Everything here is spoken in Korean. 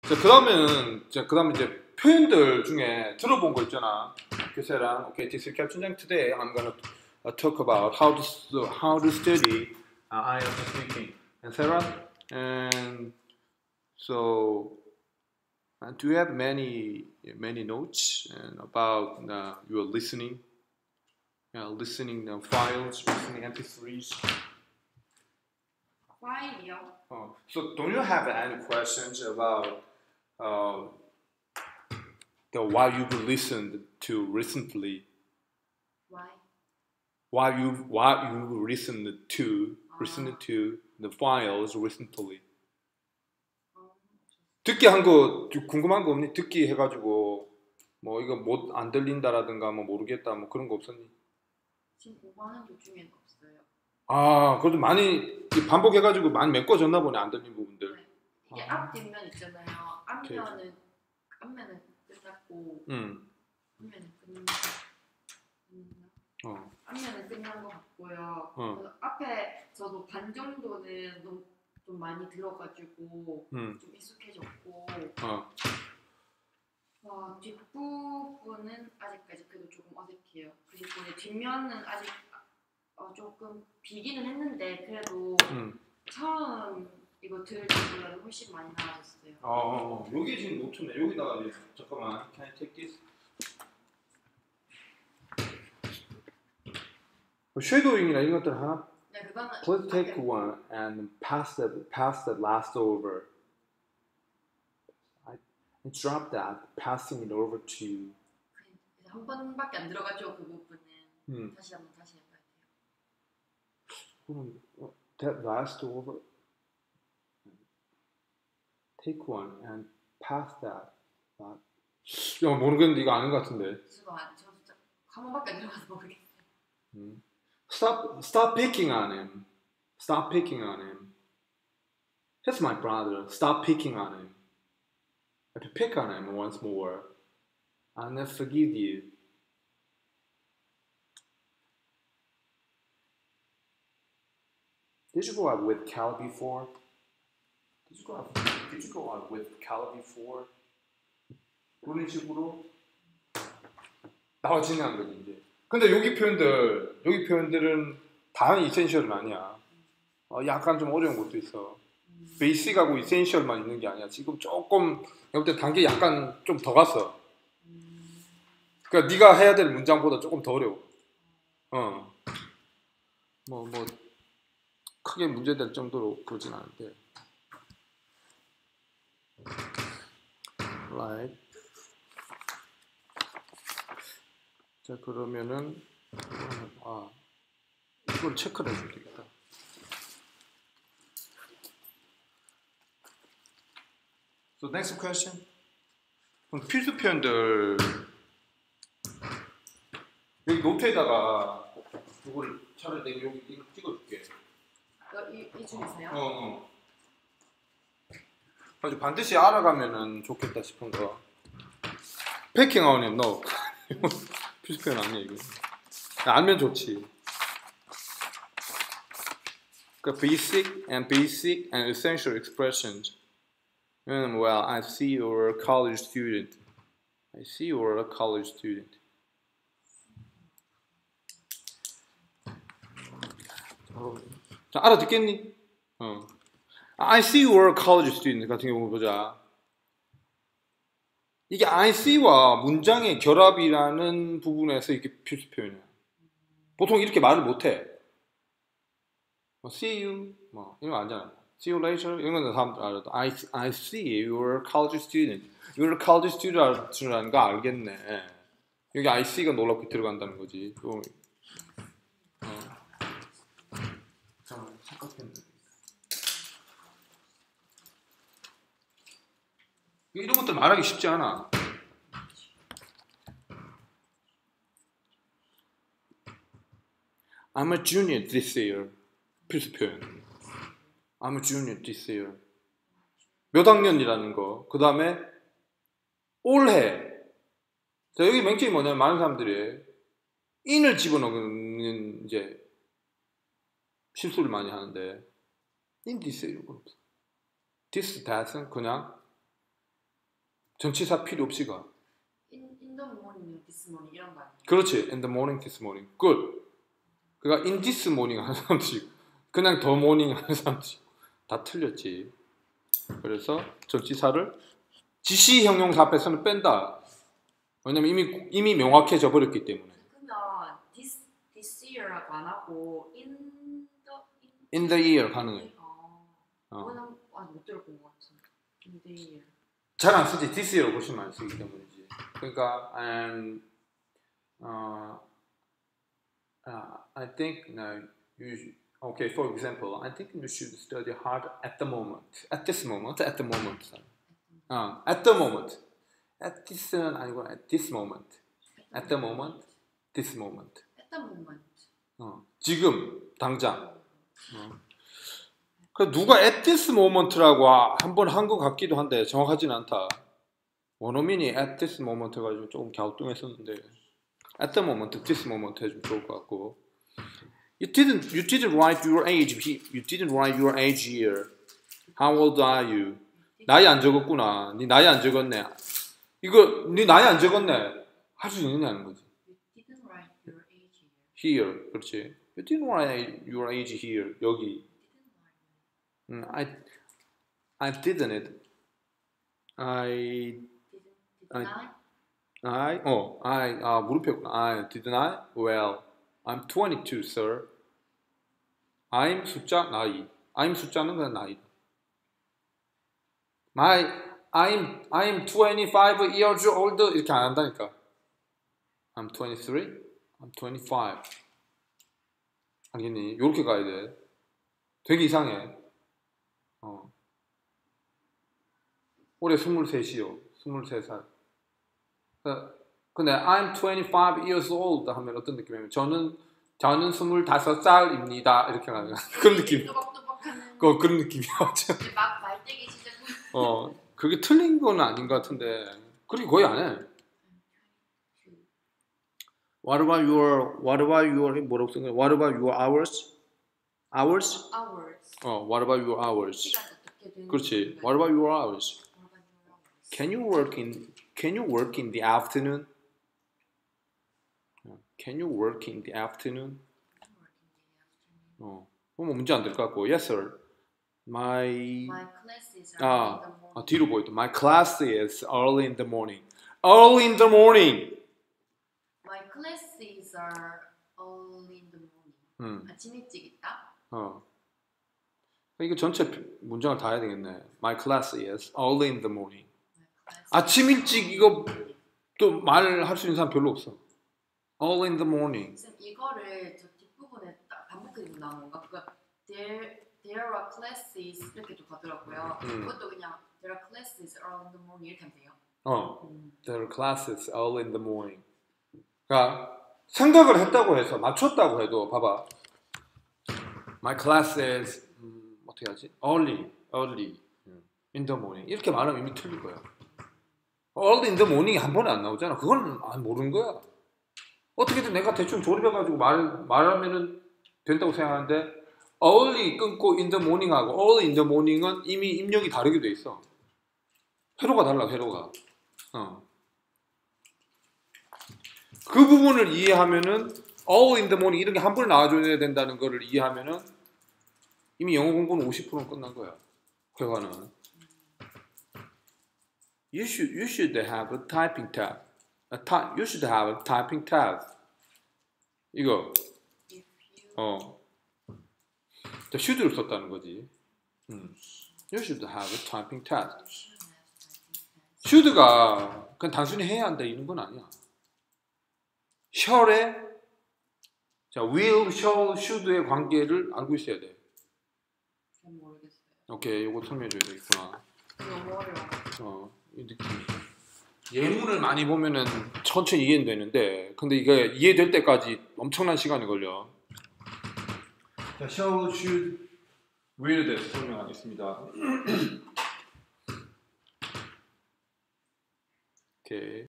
그 다음에 이제 표현들 중에 들어본 거 있잖아. 교세랑, okay, this is caption. Today I'm gonna talk about how to study IELTS speaking, etc. And so, do you have many notes and about your listening, listening files, listening MP3s? File이요? So, don't you have any questions about what you've listened to recently? Why? What you listened to the files recently? 듣기 한 거 궁금한 거 없니? 듣기 해가지고 뭐 이거 못 안 들린다라든가 뭐 모르겠다 뭐 그런 거 없었니? 지금 공부하는 도중에는 없어요. 아, 그래도 많이 반복해가지고 많이 메꿔졌나 보네, 안 들린 부분들. 네. 이게 앞 뒷면 있잖아요. 앞면은 끝났고 앞면은 앞면은 끝난 것 같고요. 그래서 앞에 저도 반 정도는 좀 많이 들어가지고 좀 익숙해졌고 뒷부분은 아직까지 그래도 조금 어색해요. 그리고 뒷면은 아직 조금 비기는 했는데 그래도 처음 이거 들을 때보다 훨씬 많이 나아졌어요. 여기 지금 노트네. 여기다가 잠깐만. Can I take this? 쉐도잉이나 이런 것들 하나. 네, 그거는. Please take one and pass that last over. I drop that, passing it over to. 한 번밖에 안 들어가죠 그 부분은. 다시 해봐야 돼요. That last over. Take one and pass that. 야, 모르겠는데 이거 아는 것 같은데. 저도 한 번밖에 안 들어가서 모르겠어요. Stop picking on him. Stop picking on him. He's my brother. Stop picking on him. If you pick on him once more, I'll never forgive you. Did you go out with Cal before? Did you go out with Cal before? 그런 식으로 나와지는 한 거지 이제. 근데 여기 표현들은 다 이센셜은 아니야. 약간 좀 어려운 것도 있어. 베이직하고 이센셜만 있는 게 아니야. 지금 조금 내가 볼 때 단계 약간 좀 더 갔어. 그러니까 네가 해야 될 문장보다 조금 더 어려워. 뭐 크게 문제될 정도로 그러진 않은데. Right. 자, 그러면은 이걸 체크를 해줘야 되겠다. So next question. 그럼 필수 표현들 여기 노트에다가 이걸 차라리 내가 여기 이거 찍어줄게. 이 중에서요? 아주 반드시 알아가면은 좋겠다 싶은 거. 패킹 아웃은 너 필수 표현 아니야 이거. 알면 좋지. 그러니까 basic and essential expressions. Well, I see you're a college student. I see you're a college student. 자, 알아듣겠니? I see you're a college student 같은 경우 보자. 이게 I see와 문장의 결합이라는 부분에서 이게 필수 표현이야. 보통 이렇게 말을 못해. See you, 이런 거 아니잖아. See you later, 이런 건 사람들 알아도 I see you're a college student. You're a college student라는 거 알겠네. 여기 I see가 놀랍게 들어간다는 거지. 이런 것들 말하기 쉽지 않아. I'm a junior this year. 필수 표현. I'm a junior this year. 몇 학년이라는 거. 그 다음에 올해. 자, 여기 맹점이 뭐냐면 많은 사람들이 in을 집어넣는 이제 실수를 많이 하는데 in this year. this, that은 그냥 전치사 필요 없이 가. In the morning, this morning 이런 거 아니에요? 그렇지. In the morning, this morning. Good. 그러니까 in this morning 하는 사람도 있고 그냥 the morning 하는 사람도 있고 다 틀렸지. 그래서 전치사를 지시 형용사 앞에서는 뺀다. 왜냐면 이미 명확해져 버렸기 때문에. 그러면 this year라고 안 하고 in the year 가능해. 그거는 못 들어본 것 같은데. In the year. 잘 안 쓰지. this year로 훨씬 많이 쓰기 때문이지. 그러니까 I think now okay, for example, I think you should study hard at the moment. At this moment. At the moment. At the moment. At this는 아니고 at this moment. At the moment. This moment. At the moment. 지금 당장. 그 누가 at this moment라고 한 번 한 것 같기도 한데 정확하진 않다. 원어민이 at this moment 해가지고 조금 갸우뚱했었는데 at the moment, this moment 해주면 좋을 것 같고. You didn't write your age. You didn't write your age here. How old are you? 나이 안 적었구나. 네 나이 안 적었네. 이거 네 나이 안 적었네. 할 수 있느냐는 거지. You didn't write your age here. Here, 그렇지. You didn't write your age here. 여기. I didn't. 무릎했구나. I did not. Well, I'm 22, sir. I'm 숫자 나이. I'm 숫자는 그냥 나이. I'm 25 years old 이렇게 안 한다니까. I'm 23. I'm 25. 알겠니? 이렇게 가야 돼. 되게 이상해. 올해 23이요. 23살. 근데 I'm 25 years old 하면 어떤 느낌이냐면 저는 25살입니다. 이렇게 가는 그런 느낌. 그런 느낌이야. 말대기 진짜. 그게 틀린 건 아닌 것 같은데. 그렇게 거의 안 해. What about your 뭐라고 쓴 거야? What about your hours? Hours? What about your hours? 그렇지. What about your hours? Can you work in the afternoon? Can you work in the afternoon? 뭐 문제 안 될 것 같고. Yes, sir. My classes are in the morning. 뒤로 보여도. My class is early in the morning. Early in the morning. My classes are early in the morning. 아침 일찍 있다. 이거 전체 문장을 다 해야 되겠네. My class is early in the morning. 아침 일찍 이거 또 말할 수 있는 사람 별로 없어. Early in the morning. 쌤 이거를 저 뒷부분에 딱 반복해서 나온 건가? 그거 there are classes 이렇게도 가더라고요. 그것도 그냥 there are classes early in the morning 이렇게 하면 돼요. There are classes early in the morning. 그러니까 생각을 했다고 해서 맞췄다고 해도 봐봐. My class is 어떻게 하지? Early in the morning 이렇게 말하면 이미 틀릴 거야. Early in the morning 한 번에 안 나오잖아. 그건 모르는 거야. 어떻게든 내가 대충 조립해가지고 말하면은 된다고 생각하는데 early 끊고 in the morning 하고 early in the morning은 이미 입력이 다르게 돼 있어. 회로가 달라, 회로가. 그 부분을 이해하면은 early in the morning 이런 게 한 번에 나와줘야 된다는 거를 이해하면은 이미 영어 공부는 50%는 끝난 거야. 회화는. You should have a typing tab. You should have a typing tab. 이거. should를 썼다는 거지. You should have a typing tab. should가 그냥 단순히 해야 한다 이런 건 아니야. shall에 자 will, shall, should의 관계를 알고 있어야 돼. 잘 모르겠어요. 오케이, 요거 설명해줘야 되겠구나. 너무 어려워. 이 느낌. 예문을 많이 보면은 천천히 이해는 되는데, 근데 이게 이해될 때까지 엄청난 시간이 걸려. 자, shall, should, will에 대해서 설명하겠습니다. 오케이.